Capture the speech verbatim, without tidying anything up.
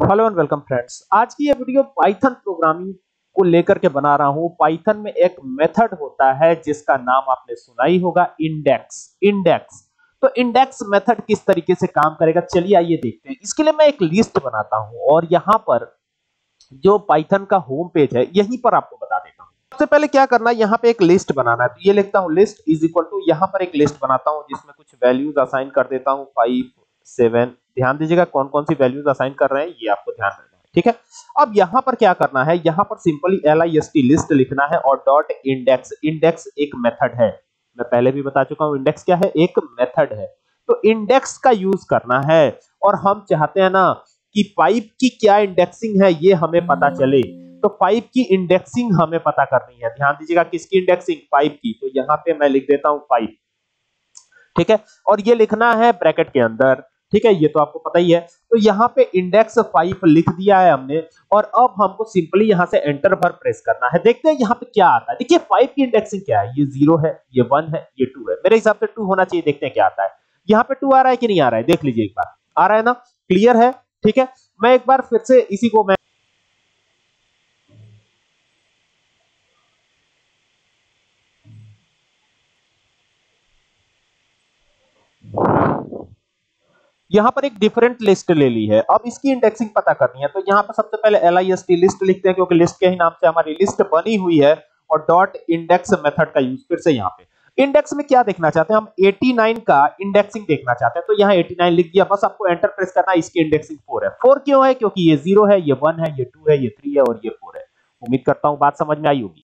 Hello and welcome friends. आज की ये वीडियो पाइथन प्रोग्रामिंग को लेकर के बना रहा हूं। पाइथन में एक मेथड होता है जिसका नाम आपने सुना ही होगा, इंडेक्स। इंडेक्स तो इंडेक्स मेथड किस तरीके से काम करेगा, चलिए आइए देखते हैं। इसके लिए मैं एक लिस्ट बनाता हूं और यहां पर जो पाइथन का होम पेज है यहीं पर आपको बता देता हूं। सबसे पहले क्या करना है, यहाँ पे एक लिस्ट बनाना है। तो ये लिखता हूं लिस्ट इज इक्वल टू, यहाँ पर एक लिस्ट बनाता हूं जिसमें कुछ वैल्यूज असाइन कर देता हूं फाइव सेवन। ध्यान दीजिएगा कौन कौन सी वैल्यूज असाइन कर रहे हैं ये आपको ध्यान रखना है, ठीक है। अब यहाँ पर क्या करना है, यहाँ पर simply L I S T list लिखना है और डॉट इंडेक्स। इंडेक्स एक मेथड है, मैं पहले भी बता चुका हूं इंडेक्स क्या है, एक मेथड है। तो इंडेक्स का यूज करना है और हम चाहते हैं ना कि पाइप की क्या इंडेक्सिंग है ये हमें पता चले। तो पाइप की इंडेक्सिंग हमें पता करनी है। ध्यान दीजिएगा किसकी इंडेक्सिंग, पाइप की। तो यहाँ पे मैं लिख देता हूं पाइप, ठीक है। और ये लिखना है ब्रैकेट के अंदर, ठीक है, ये तो आपको पता ही है। तो यहाँ पे इंडेक्स फाइव लिख दिया है हमने और अब हमको सिंपली यहाँ से एंटर पर प्रेस करना है। देखते हैं यहाँ पे क्या आता है। देखिए फाइव की इंडेक्सिंग क्या है, ये जीरो है, ये वन है, ये टू है। मेरे हिसाब से टू होना चाहिए। देखते हैं क्या आता है। यहाँ पे टू आ रहा है कि नहीं आ रहा है, देख लीजिए एक बार। आ रहा है ना, क्लियर है, ठीक है। मैं एक बार फिर से इसी को मैं यहाँ पर एक डिफरेंट लिस्ट ले ली है। अब इसकी इंडेक्सिंग पता करनी है। तो यहाँ पर सबसे पहले L I S T list लिखते हैं क्योंकि लिस्ट के ही नाम से हमारी लिस्ट बनी हुई है। और डॉट इंडेक्स मेथड का यूज फिर से यहाँ पे। इंडेक्स में क्या देखना चाहते हैं हम, एटी नाइन का इंडेक्सिंग देखना चाहते हैं। तो यहाँ एटी नाइन लिख दिया, बस आपको एंटर प्रेस करना है। इसकी इंडेक्सिंग फोर है। फोर क्यों है, क्योंकि ये जीरो है, ये वन है, ये टू है, ये थ्री है और ये फोर है। उम्मीद करता हूँ बात समझ में आई होगी।